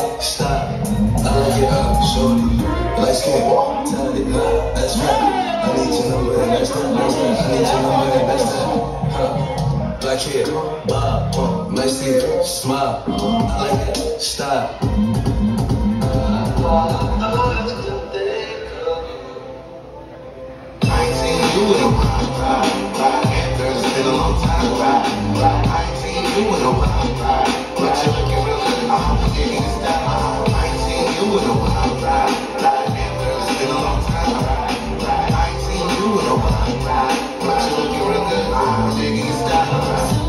stop. I like it up, shorty. Light skin, tell it, that's right. I need to know where the next time, I need to know where the next time. Black hair, bob, nice teeth, smile. I like it, stop. I ain't seen you in a while, girl, it's been a long time, I ain't seen you in a while, but you're looking real good, I'm digging this style. I ain't seen you in a while, girl, it's been a long time, I ain't seen you in a while, but you're looking real good, I'm digging this style.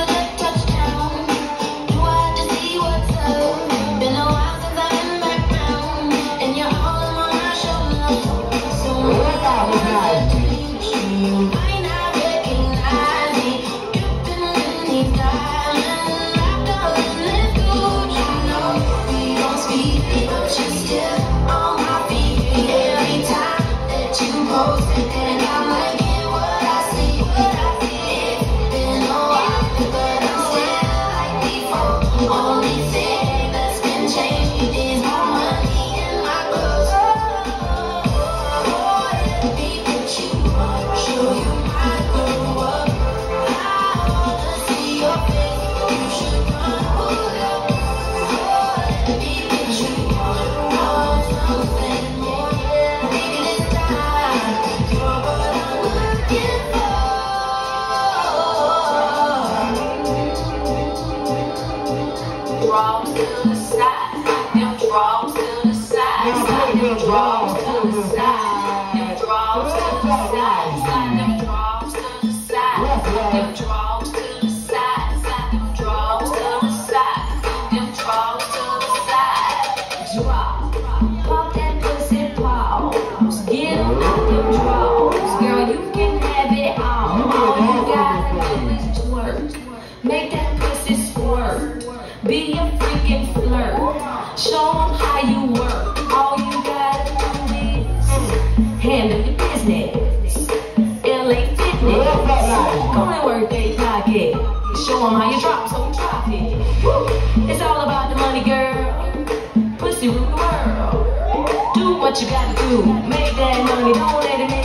Make that pussy squirt. Be a freaking flirt. Show them how you work. All you gotta do is handle your business. LA fitness. Go and work they pocket. Show them how you drop, so drop it. Woo. It's all about the money, girl. Pussy rule the world. Do what you gotta do. Make that money. Don't let it make